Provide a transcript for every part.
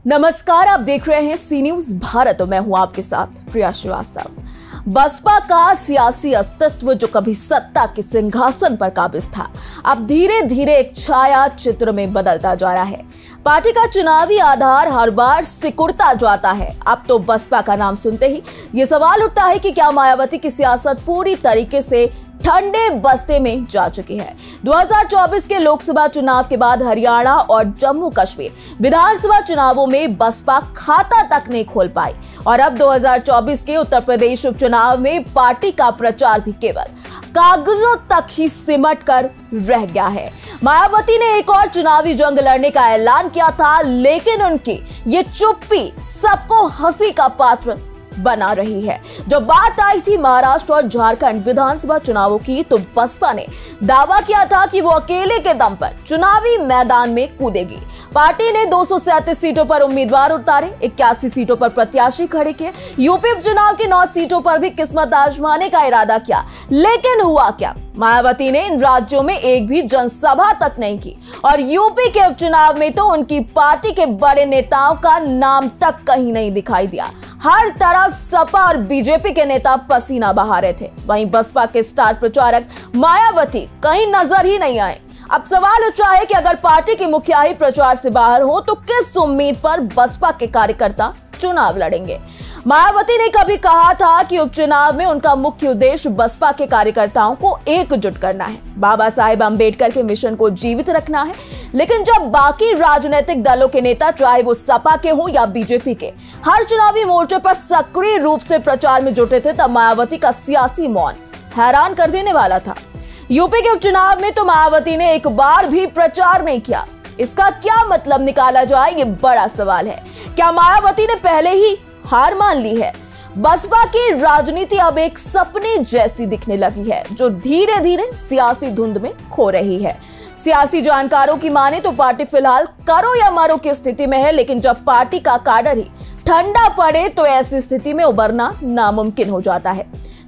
नमस्कार, आप देख रहे हैं सी न्यूज भारत और मैं हूं आपके साथ प्रिया श्रीवास्तव। बसपा का सियासी अस्तित्व जो कभी सत्ता के सिंहासन पर काबिज था, अब धीरे धीरे एक छाया चित्र में बदलता जा रहा है। पार्टी का चुनावी आधार हर बार सिकुड़ता जाता है। अब तो बसपा का नाम सुनते ही ये सवाल उठता है कि क्या मायावती की सियासत पूरी तरीके से ठंडे बस्ते में जा चुकी है। 2024 के लोकसभा चुनाव के बाद हरियाणा और जम्मू कश्मीर विधानसभा चुनावों में बसपा खाता तक नहीं खोल पाई और अब 2024 के उत्तर प्रदेश उपचुनाव में पार्टी का प्रचार भी केवल कागजों तक ही सिमट कर रह गया है। मायावती ने एक और चुनावी जंग लड़ने का ऐलान किया था, लेकिन उनकी ये चुप्पी सबको हंसी का पात्र बना रही है। जब बात आई थी महाराष्ट्र और झारखंड विधानसभा चुनावों की, तो बसपा ने दावा किया था कि वो अकेले के दम पर चुनावी मैदान में कूदेगी। पार्टी ने 237 सीटों पर उम्मीदवार उतारे, 81 सीटों पर प्रत्याशी खड़े किए। यूपी उपचुनाव की 9 सीटों पर भी किस्मत आजमाने का इरादा किया, लेकिन हुआ क्या? मायावती ने इन राज्यों में एक भी जनसभा तक नहीं की और यूपी के उपचुनाव में तो उनकी पार्टी के बड़े नेताओं का नाम तक कहीं नहीं दिखाई दिया। हर तरफ सपा और बीजेपी के नेता पसीना बहा रहे थे, वहीं बसपा के स्टार प्रचारक मायावती कहीं नजर ही नहीं आए। अब सवाल उठ रहा है कि अगर पार्टी की मुखिया ही प्रचार से बाहर हो तो किस उम्मीद पर बसपा के कार्यकर्ता चुनाव लड़ेंगे? मायावती ने कभी कहा था कि उपचुनाव में उनका मुख्य उद्देश्य बसपा के कार्यकर्ताओं को एकजुट करना है, बाबा साहेब अंबेडकर के मिशन को जीवित रखना है। लेकिन जब बाकी राजनीतिक दलों के नेता, चाहे वो सपा के हों या बीजेपी के, हर चुनावी मोर्चे पर सक्रिय रूप से प्रचार में जुटे थे, तब मायावती का सियासी मौन हैरान कर देने वाला था। यूपी के उपचुनाव में तो मायावती ने एक बार भी प्रचार नहीं किया। इसका क्या मतलब निकाला जाए, ये बड़ा सवाल है। क्या मायावती ने पहले ही हार मान ली है? बसपा की राजनीति अब एक सपने जैसी दिखने लगी है, जो धीरे धीरे सियासी धुंध में खो रही है। सियासी जानकारों की माने तो पार्टी फिलहाल करो या मरो की स्थिति में है, लेकिन जब पार्टी का काडर ही ठंडा पड़े तो ऐसी स्थिति में उबरना नामुमकिन हो जाता है।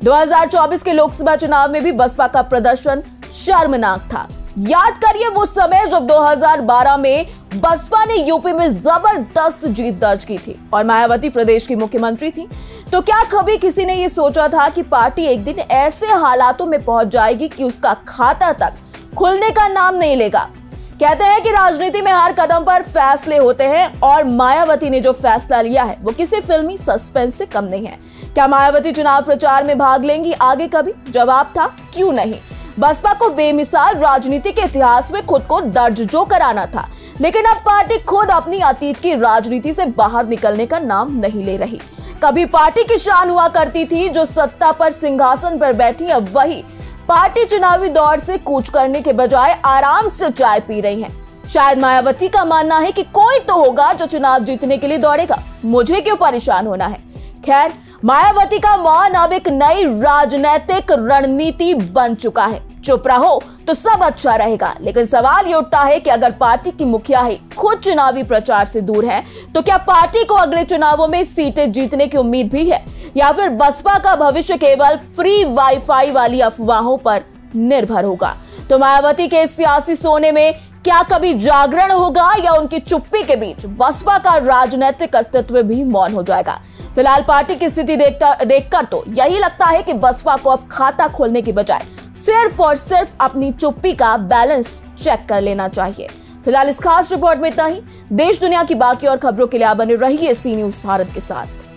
2024 के लोकसभा चुनाव में भी बसपा का प्रदर्शन शर्मनाक था। याद करिए वो समय जब 2012 में बसपा ने यूपी में जबरदस्त जीत दर्ज की थी और मायावती प्रदेश की मुख्यमंत्री थी। तो क्या कभी किसी ने ये सोचा था कि पार्टी एक दिन ऐसे हालातों में पहुंच जाएगी कि उसका खाता तक खुलने का नाम नहीं लेगा? कहते हैं कि राजनीति में हर कदम पर फैसले होते हैं और मायावती ने जो फैसला लिया है वो किसी फिल्मी सस्पेंस से कम नहीं है। क्या मायावती चुनाव प्रचार में भाग लेंगी आगे कभी? जवाब था क्यों नहीं। बसपा को बेमिसाल राजनीति के इतिहास में खुद को दर्ज जो कराना था, लेकिन अब पार्टी खुद अपनी अतीत की राजनीति से बाहर निकलने का नाम नहीं ले रही। कभी पार्टी की शान हुआ करती थी जो सत्ता पर सिंहासन पर बैठी, अब वही पार्टी चुनावी दौर से कूच करने के बजाय आराम से चाय पी रही है। शायद मायावती का मानना है कि कोई तो होगा जो चुनाव जीतने के लिए दौड़ेगा, मुझे क्यों परेशान होना है। खैर, मायावती का मौन अब एक नई राजनीतिक रणनीति बन चुका है। चुप रहो तो सब अच्छा रहेगा, लेकिन सवाल ये उठता है कि अगर पार्टी की मुखिया ही खुद चुनावी प्रचार से दूर है, तो क्या पार्टी को अगले चुनावों में सीटें जीतने की उम्मीद भी है, या फिर बसपा का भविष्य केवल फ्री वाईफाई वाली अफवाहों पर निर्भर होगा? तो मायावती के सियासी सोने में क्या कभी जागरण होगा, या उनकी चुप्पी के बीच बसपा का राजनीतिक अस्तित्व भी मौन हो जाएगा? फिलहाल पार्टी की स्थिति देखकर तो यही लगता है कि बसपा को अब खाता खोलने की बजाय सिर्फ और सिर्फ अपनी चुप्पी का बैलेंस चेक कर लेना चाहिए। फिलहाल इस खास रिपोर्ट में इतना ही। देश दुनिया की बाकी और खबरों के लिए आप बने रहिए सी न्यूज भारत के साथ।